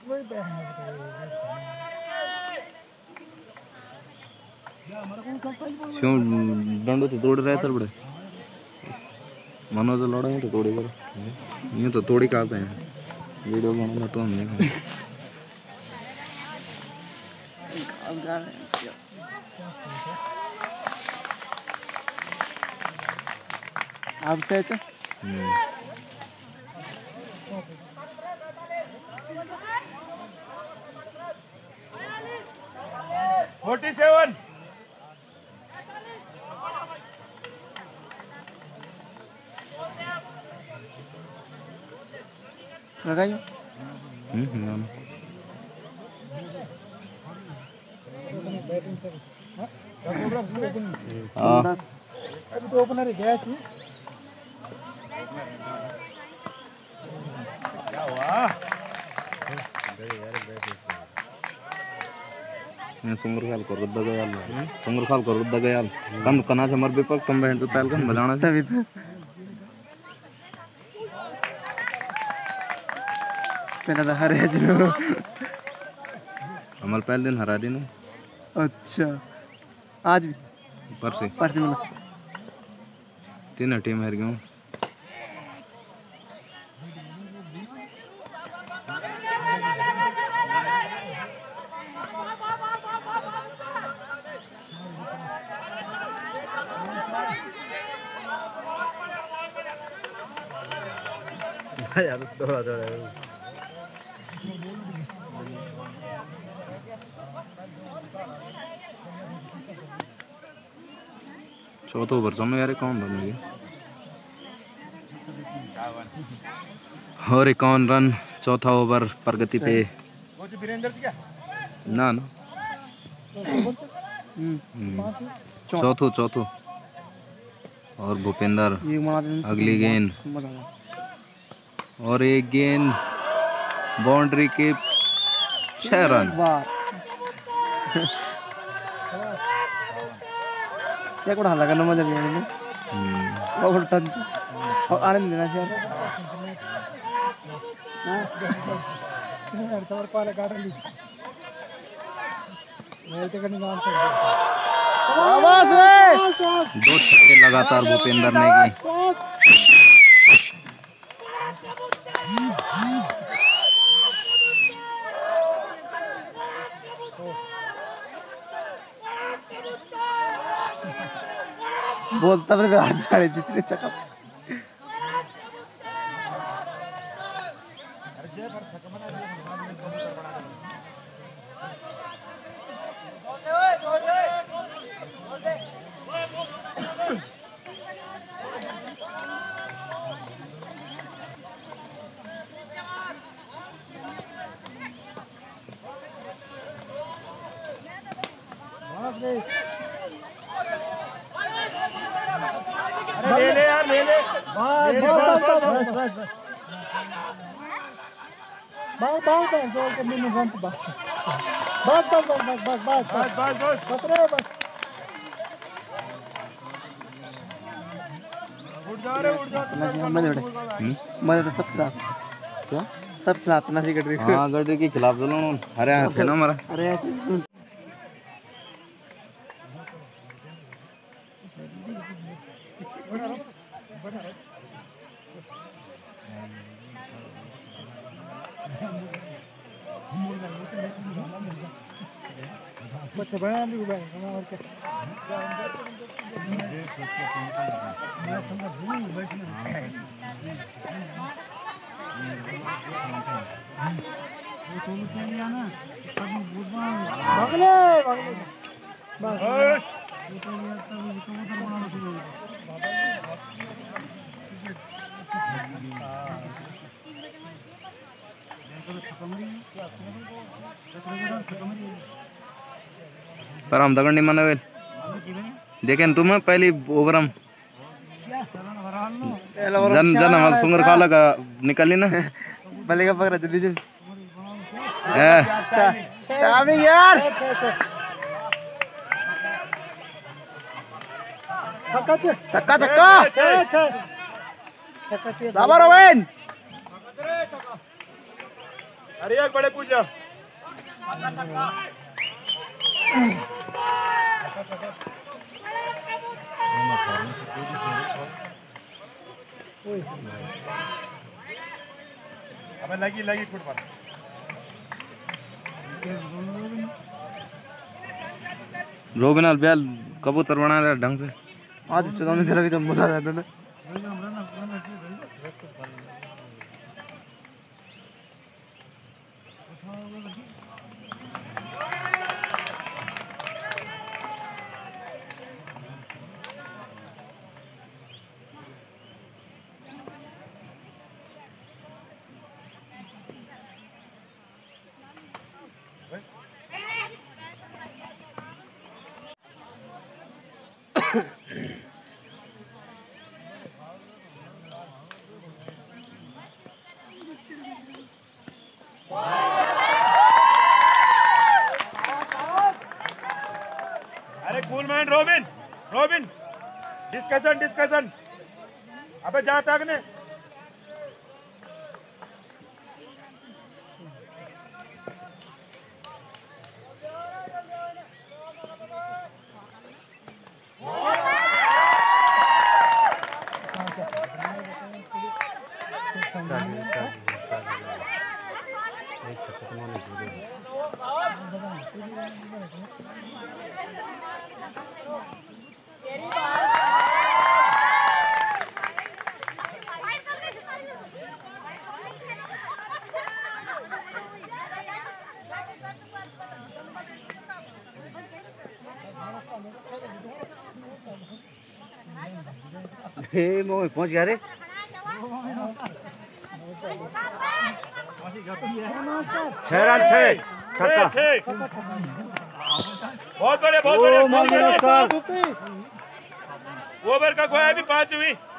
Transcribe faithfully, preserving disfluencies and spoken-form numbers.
क्यों डंडो तो तोड़ रहे थे बड़े मनो तो लड़ा ही तो तोड़ी कर ये तो तोड़ी का हैं वीडियो बनाना तो हमने आप से अच्छा फोर्टी सेवन लगाइए हम्म हाँ अभी तो ओपनर गया थी क्या हुआ सुंगर खाल कर रुद्दा गयाल सुंगर खाल कर रुद्दा गयाल कन कना से मर बेपक संबंध तो ताल कन बजाना तभी तो पहले तो हरे जनो हमारे पहले दिन हरा दिन अच्छा आज भी परसे परसे मिला तीन टीम हार गए यार थोड़ा थोड़ा चौथा ओवर समय यार कौन रन है और इक्यावन रन चौथा ओवर प्रगति पे ना ना चौथो चौथो और भूपेंद्र अगली गेंद और एक गेंद बाउंड्री के छह रन एक बड़ा लगा नमज भी है और टच और आनंद देना चाहिए हां सवर पाले गार्डन ली मैं तो करने नाम से शाबाश रे दो छक्के लगातार भूपेंद्र ने की बोलता फिर गार्ड सारे जितने चक्का ले ले यार ले ले बस बस बस बस बाल बाल का जोर के मैंने रन बस बस बस बस बस बस बस बस बस बस रे बस उठ जा रे उठ जा नसी हम बड़े मजे तो सब खिलाफ क्या सब खिलाफ नसी कट रही हाँ गड्ढे के खिलाफ चलो अरे हाथ है ना हमारा अरे बच्चे बना भी उड़ा है और क्या मैं समझ नहीं बैठना वो तो क्या लिया ना सब बुधवार भागले भागले बस ये तो लिया तब ये तो उधर बना दो पर हम दगड़ नहीं माना वेल देखें तुम पहली ओवर हम जन जन हमारा सुंगर खाला का निकली ना भले का पकड़ा जल्दी जल्दी ए अबे यार छक्का छक्का छक्का छक्का साबर ओवेन अरे एक बड़े पूछ जा अबे लगी लगी फुटबॉल रोबिन अलबियाल कबूतर बना दे ढंग से आज चलाने फिर के जब मजा आता है अरे cool man Robin Robin discussion discussion अबे जा तक ने ए मोह पहुंच गया रे छह रन छह छक्का बहुत बड़े बहुत बड़े बहुत बड़े ओवर का खोया भी पांच हुई